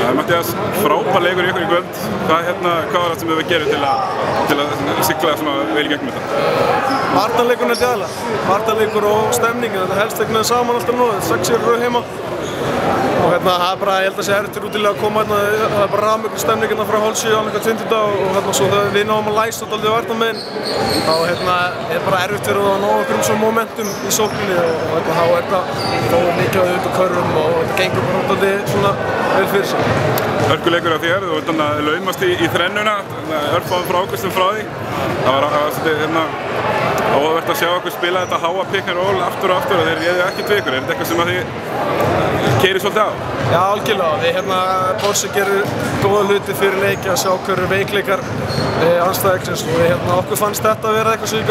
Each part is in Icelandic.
Matthías, frábær leikur í ykkur í kvöld. Hvað var það sem þið gerir til að sigla svona vel í gegnum þetta? Varnarleikurinn er aðalega. Varnarleikur og stemningin, þetta helst einhvern veginn saman alltaf nú, þetta 6 rauð heima. Og það er bara, ég held að það sé erfitt útilega að koma hérna, það er bara rafmögnuð stemning hérna frá hálfsjö á einhvern 20 og svo þegar við náum að læsa dálítið varnarmegin, þá er bara erfitt fyrir að ná einhverjum svona momentum í sókninni og þá er þetta mikið út á körfum og þetta gengur bara dálítið svona vel fyrir sig. Hörkuleikur á þér, þú ert að laumast í þrennuna, örfáðum frákvæmstum frá því. Það var svolítið áhugavert að sjá okkur spila þetta háa pick and roll aftur og aftur og þeir réðu ekkert við ykkur. Er þetta eitthvað sem að þið keyrið svolítið á? Já, algjörlega. Við Borsi gerir góða hluti fyrir leiki að sjá hverju veikleikar andstæðingsins og við okkur fannst þetta að vera eitthvað sem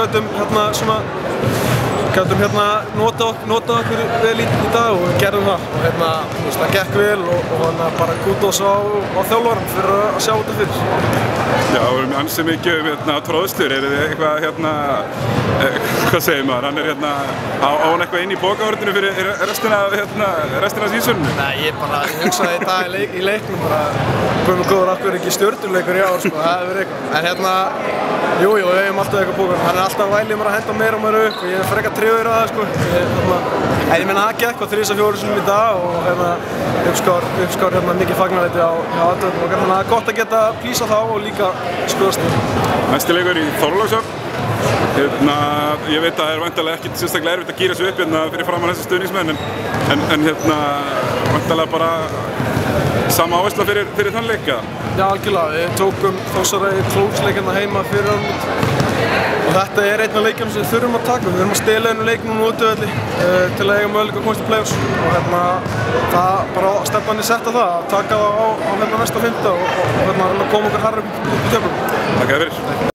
við gætum nota okkur vel í dag og við gerðum það og það gekk vel og bara kúdós á þjálfarann fyrir að sjá þetta fyrir. Já, við erum ansið mikið tróðstur, er þið eitthvað, hvað segir maður, hann á hann eitthvað inn í bókahorninu fyrir restina af sísuninu? Nei, ég hugsaði í dag í leiknum bara, hvað með góður akkur ekki stjörnuleikur í ár, það hefur eitthvað, en jú, við hefum alltaf eitthvað bókahorn, hann er alltaf vælið mér að henda meira og meira upp og ég er frekar tryggður að það, en ég menna það gekk 3-4 sinnum í dag og uppskár mikið fagnarætti á aðtöðum og það er gott að geta plísa þá og líka skoðast þér. Næsti leikur í Þorlákshöfn. Ég veit að það er væntanlega ekkert sérstaklega erfitt að gíra sig upp fyrir framan þessi stuðningsmenn en væntanlega bara sama áhersla fyrir þann leik, eða? Já, algjörlega. Við tókum Þórsarau klóksleikina heima fyrir áramót og þetta er einn af leikjum sem við þurfum að taka. Við þurfum að stela einu leik núna útivelli til að eiga möguleika að komast í play-offs og það bara stefnan er sett á það að taka það á næsta 5. og koma okkur harður upp í töflum. Takk fyrir.